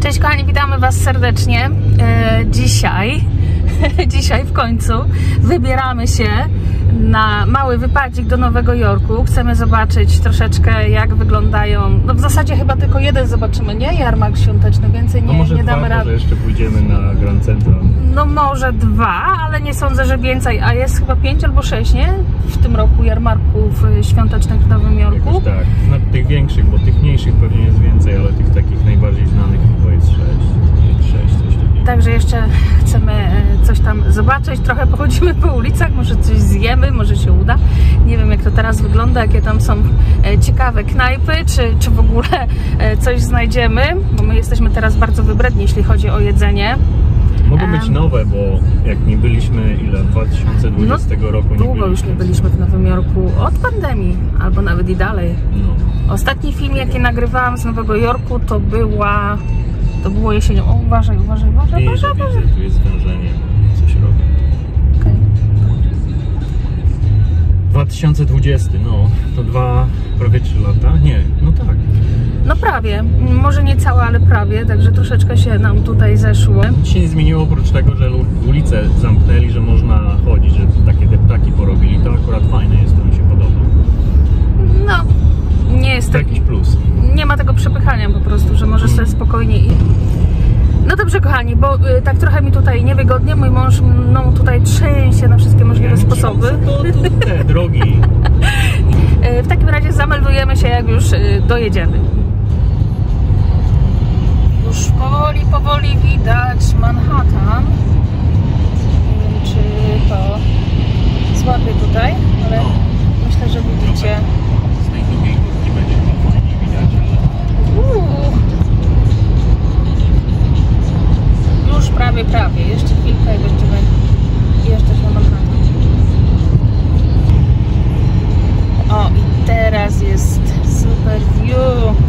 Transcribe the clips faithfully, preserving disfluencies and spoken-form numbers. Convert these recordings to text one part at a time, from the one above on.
Cześć kochani, witamy Was serdecznie. E, dzisiaj, dzisiaj w końcu wybieramy się na mały wypadzik do Nowego Jorku. Chcemy zobaczyć troszeczkę, jak wyglądają, no w zasadzie chyba tylko jeden zobaczymy, nie? Jarmark świąteczny, więcej nie, no może nie dwa, damy rady. Może jeszcze pójdziemy na Grand Central. No może dwa, ale nie sądzę, że więcej, a jest chyba pięć albo sześć, nie? W tym roku jarmarków świątecznych w Nowym Jorku. Jakoś tak, na tych większych, bo tych mniejszych pewnie jest więcej, ale tych takich najbardziej znanych chyba jest sześć. sześć, coś takiego. Także jeszcze chcemy coś tam zobaczyć, trochę pochodzimy po ulicach, może coś zjemy, może się uda. Nie wiem, jak to teraz wygląda, jakie tam są ciekawe knajpy, czy, czy w ogóle coś znajdziemy, bo my jesteśmy teraz bardzo wybredni, jeśli chodzi o jedzenie. Mogą być nowe, bo jak nie byliśmy, ile, dwa tysiące dwudziestego no, roku nie długo byliśmy. już nie byliśmy w Nowym Jorku, od pandemii, albo nawet i dalej. No. Ostatni film, jaki nagrywałam z Nowego Jorku, to była... To było jesienią. O, uważaj, uważaj, uważaj, Widzę, uważaj, uważaj. widzę, tu jest wężenie, coś robi. Okay. dwa tysiące dwudziesty, no, to dwa, prawie trzy lata? Nie, no tak. No prawie, może nie całe, ale prawie, także troszeczkę się nam tutaj zeszło. Nic się nie zmieniło oprócz tego, że ulice zamknęli, że można chodzić, że takie deptaki porobili, to akurat fajne jest, to mi się podoba. No, nie jest to jakiś plus. Nie ma tego przepychania po prostu, że możesz sobie spokojnie i... No dobrze kochani, bo y, tak trochę mi tutaj niewygodnie, mój mąż no tutaj trzęsie na wszystkie możliwe ja sposoby. To, to te drogi. y, w takim razie zameldujemy się, jak już y, dojedziemy. Już powoli, powoli widać Manhattan. Nie wiem, czy to złapię tutaj, ale no, myślę, że widzicie. Z tej drugiej górki będzie chyba fajnie widać, ale... Uuu. Już prawie, prawie. Jeszcze chwilkę i będziemy jeżdżać na Manhattan. O, i teraz jest super view.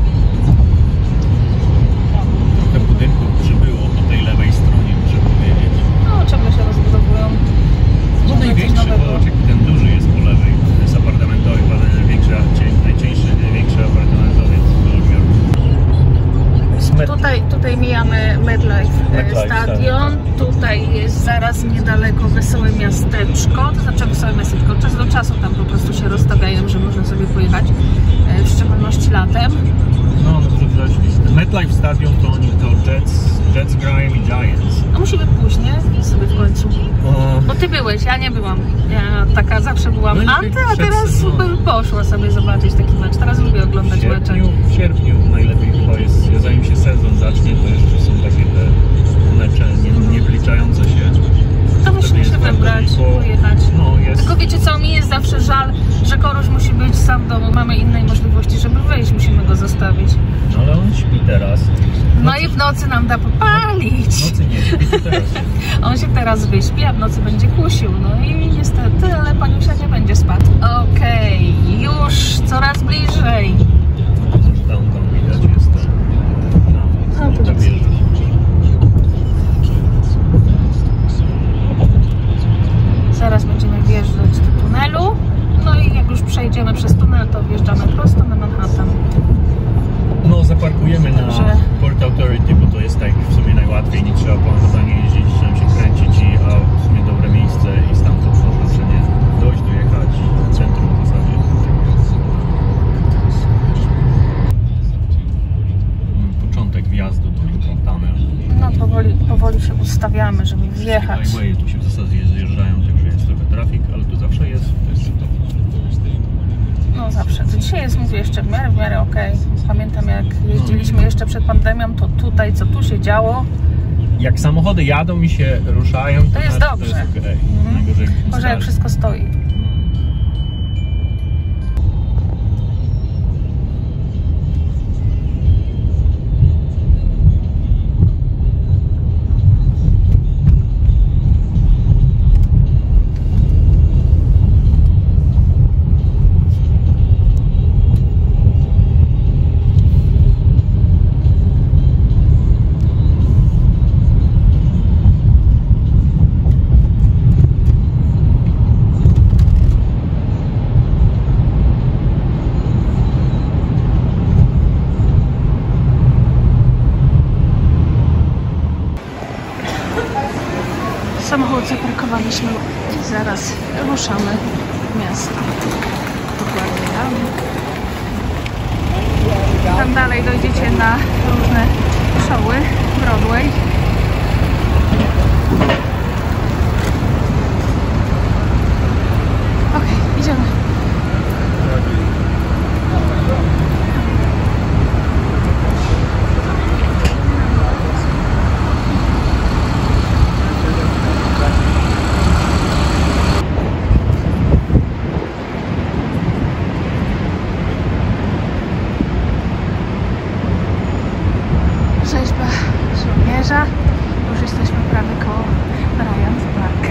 Trochę budynków przybyło po tej lewej stronie, muszę powiedzieć. No, ciągle się rozbudowują. No największy, bo ten duży jest po lewej. To jest apartamentowy, ale największy, najcieńszy, największy apartamentowiec w Nowym Jorku. Tutaj, tutaj mijamy MetLife Stadion. Tutaj jest zaraz niedaleko Wesołe Miasteczko. To znaczy Wesołe Miasteczko. Od czasu do czasu tam po prostu się rozstawiają, że można sobie pojechać, w szczególności latem. No, no to rzeczywiście. MetLife Stadion to oni to Jets, Jets grają i Giants. No musimy pójść, nie? I sobie w końcu. O... Bo ty byłeś, ja nie byłam. Ja taka zawsze byłam no anty, a teraz bym poszła sobie zobaczyć taki mecz. Teraz lubię oglądać mecze. W sierpniu najlepiej chyba jest, zanim się sezon zacznie, to jeszcze są takie te mecze nie, nie wliczające się. To musimy się wybrać, bo... pojechać. No, jest... Tylko wiecie co, mi jest zawsze żal, że Koruś musi być sam w domu. Mamy innej możliwości, żeby wyjść, musimy go zostawić. No ale on śpi teraz. No i w nocy nam da popalić. W nocy nie śpi, to teraz. On się teraz wyśpi, a w nocy będzie kusił. No i niestety, ale paniusia nie będzie spać. Okej, okay, już coraz bliżej. Tam, tam widać jest to. Tam, no, ta wieża. Zaraz będziemy wjeżdżać do tunelu. No i jak już przejdziemy przez tunel, to wjeżdżamy prosto na Manhattan. No, zaparkujemy na Że... Port Authority, bo to jest tak w sumie najłatwiej, nie trzeba po Manhattanie jeździć, trzeba się kręcić, i, a w sumie dobre miejsce i stamtąd można wszędzie dojść, dojechać w centrum w zasadzie. Początek wjazdu do Manhattana. No powoli, powoli się ustawiamy, żeby wjechać. Highway, tu się w zasadzie zjeżdżają, także jest trochę trafik, ale tu zawsze jest, to jest to. No zawsze. To dzisiaj jest, mówię, jeszcze w miarę, w miarę okej. Okay. Pamiętam, jak jeździliśmy jeszcze przed pandemią, to tutaj, co tu się działo. Jak samochody jadą i się ruszają, to, to jest znaczy, dobrze. To jest okay. Mhm. Najgorzej, może jak wszystko stoi. Samochód zaparkowaliśmy i zaraz ruszamy w miasto. Dokładnie tam. Tam dalej dojdziecie na różne showy Broadway. Okej, okay, idziemy. Rzeźba żołnierza. Już jesteśmy prawie koło Bryant Park.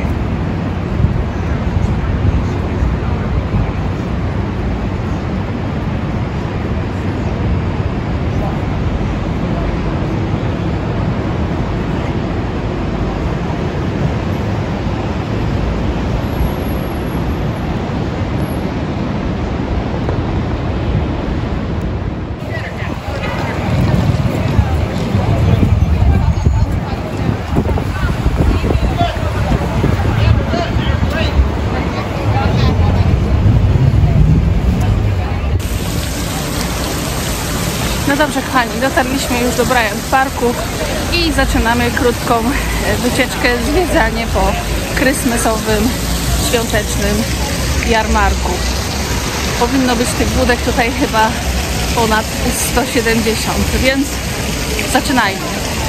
No dobrze, kochani, dotarliśmy już do Bryant Parku i zaczynamy krótką wycieczkę, zwiedzanie po krysmesowym, świątecznym jarmarku. Powinno być tych budek tutaj chyba ponad sto siedemdziesiąt, więc zaczynajmy.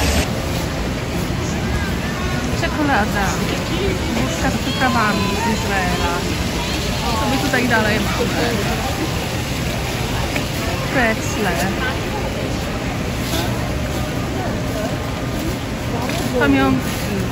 Czekolada, bułka z przyprawami z Izraela. Co my tutaj dalej mamy? Pretzle. Pamiątki.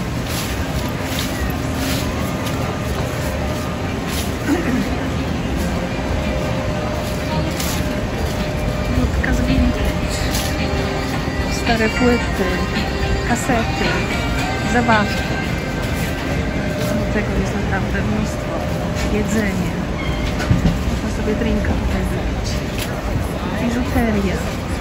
Wódka z vintage. Stare płyty, kasety, zabawki. Tego jest naprawdę mnóstwo. Jedzenie. Można sobie drinka tutaj wypić. Biżuteria.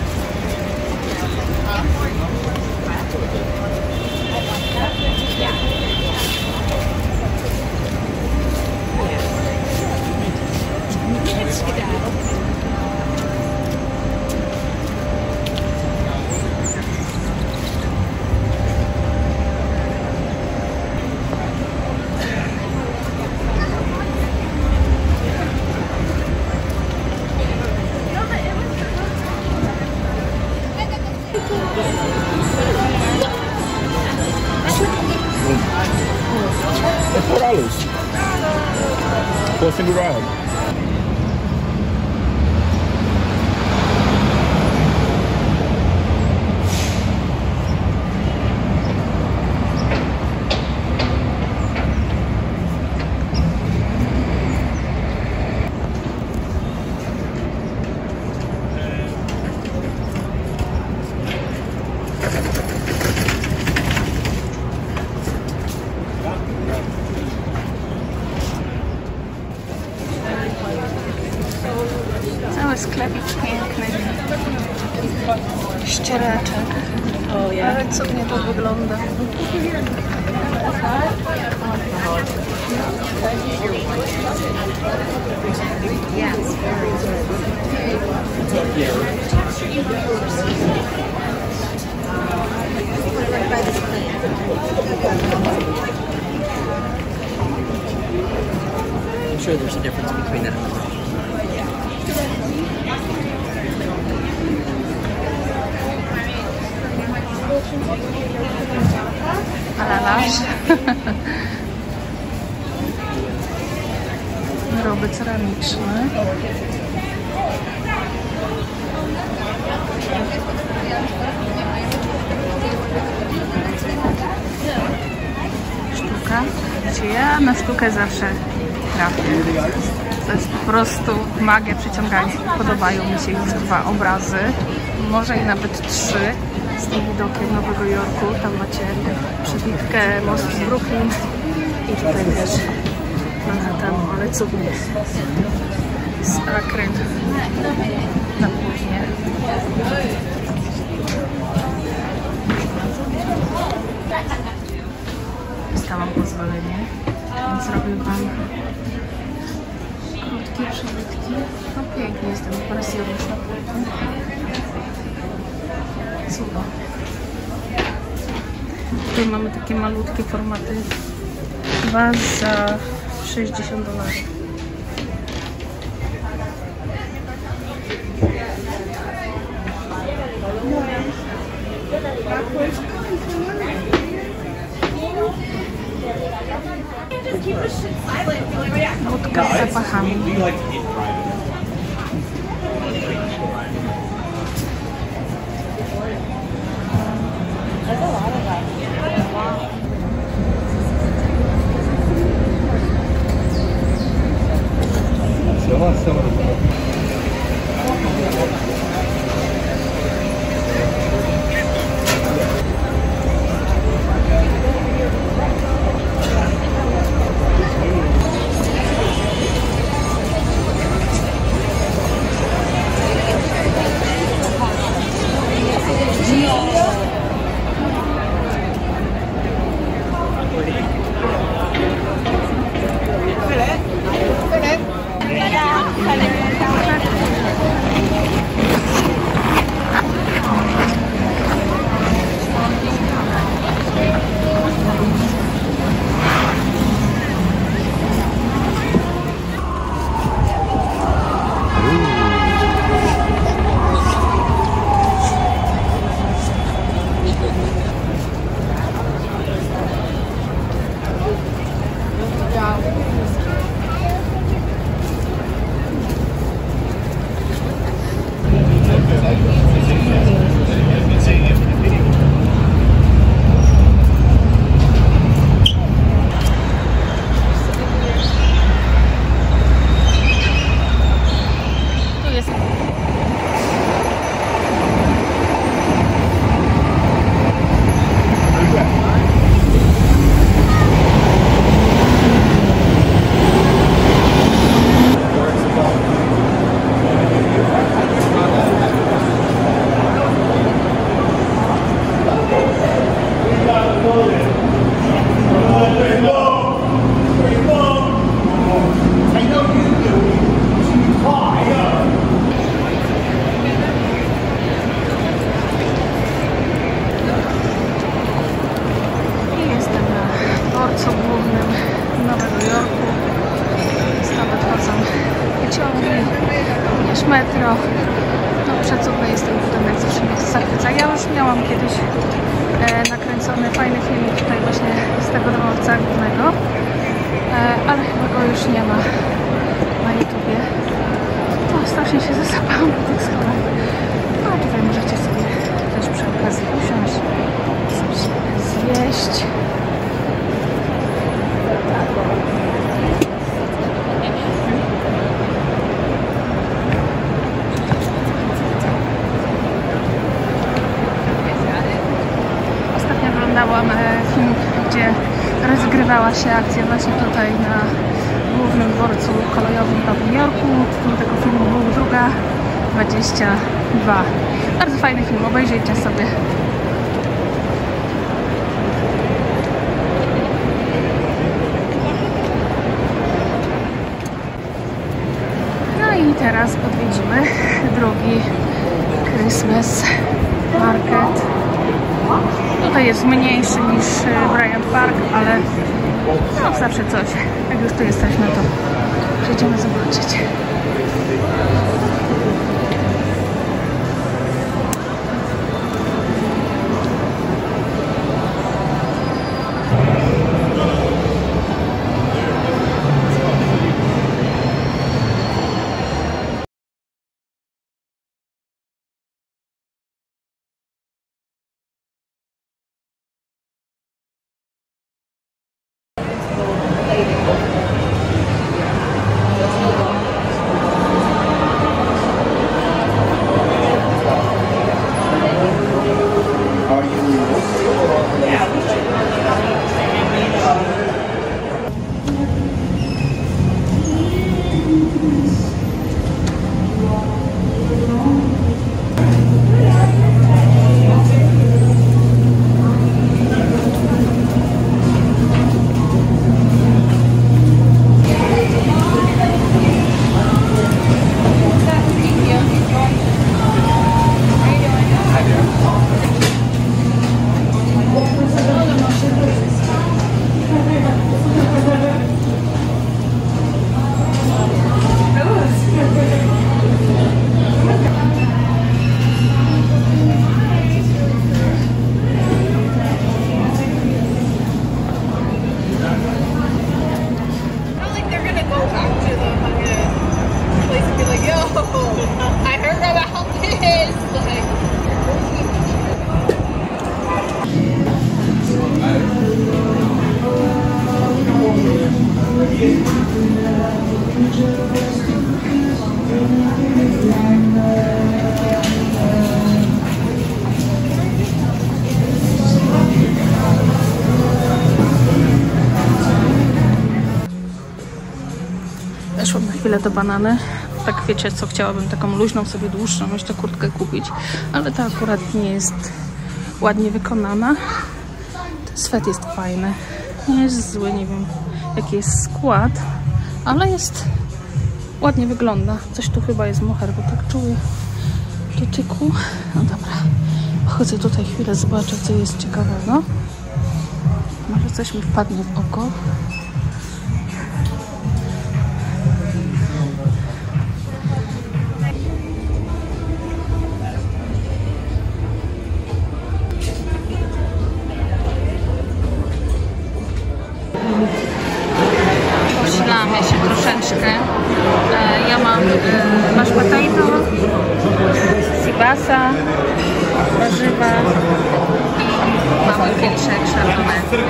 four dollars for a single ride. Cały sklepik piękny, ściereczek, ale cudnie to wygląda. I'm sure there's a difference between that. Alalarz. Wyroby ceramiczne. Sztuka. Wiecie, ja na sztukę zawsze trafię. To jest po prostu magia przyciągania. Podobają mi się już dwa obrazy, może i nawet trzy. Z tym widokiem Nowego Jorku. Tam macie przebitkę mostu z Brooklyn i tutaj też Manhattanu, ale cudnie. Z Akron na południe. Stałam poza cudo. Tutaj mamy takie malutkie formaty. Dwa za sześćdziesiąt dolarów. Wódka z zapachami. Metro. No przecudny jest ten budynek, zawsze mnie to zachwyca. Ja już miałam kiedyś e, nakręcony fajny film tutaj właśnie z tego dworca głównego, e, ale chyba go już nie ma na YouTubie. No, strasznie się zasypałam po tych schodach. No tutaj możecie sobie też przy okazji usiąść, coś zjeść. Oglądałam film, gdzie rozgrywała się akcja właśnie tutaj na głównym dworcu kolejowym w Nowym Jorku. Tytuł tego filmu był Druga dwadzieścia dwa. Bardzo fajny film, obejrzyjcie sobie. No i teraz odwiedzimy drugi Christmas Market. Tutaj jest mniejszy niż Bryant Park, ale no zawsze coś. Jak już tu jesteśmy, to przejdziemy zobaczyć. chwilę te banany. Tak wiecie co, chciałabym taką luźną, sobie dłuższą jeszcze kurtkę kupić, ale ta akurat nie jest ładnie wykonana. Ten swet jest fajny, nie jest zły, nie wiem jaki jest skład, ale jest, ładnie wygląda. Coś tu chyba jest moher, bo tak czuję dotyku. No dobra, chodzę tutaj chwilę, zobaczę co jest ciekawego. Może coś mi wpadnie w oko. Posilamy się troszeczkę. E, ja mam e, masz potato, sibasa, warzywa i mały kieliszek chardonnay.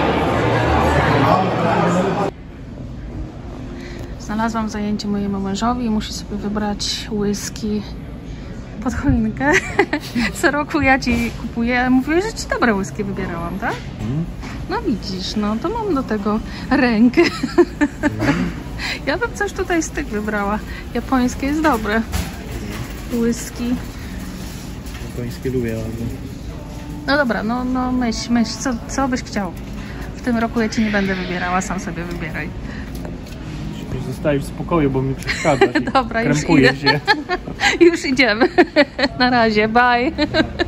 Znalazłam zajęcie mojemu mężowi i musi sobie wybrać whisky pod choinkę. Co roku ja ci kupuję. Mówię, że ci dobre whisky wybierałam, tak? No widzisz, no to mam do tego rękę. Ja bym coś tutaj z tych wybrała. Japońskie jest dobre. Whisky. Japońskie lubię bardzo. No dobra, no, no myśl, myśl, co, co byś chciał? W tym roku ja ci nie będę wybierała, sam sobie wybieraj. Zostajesz w spokoju, bo mi przeszkadzasz. Dobra, już krępujesz idę. się. Już idziemy. Na razie, bye.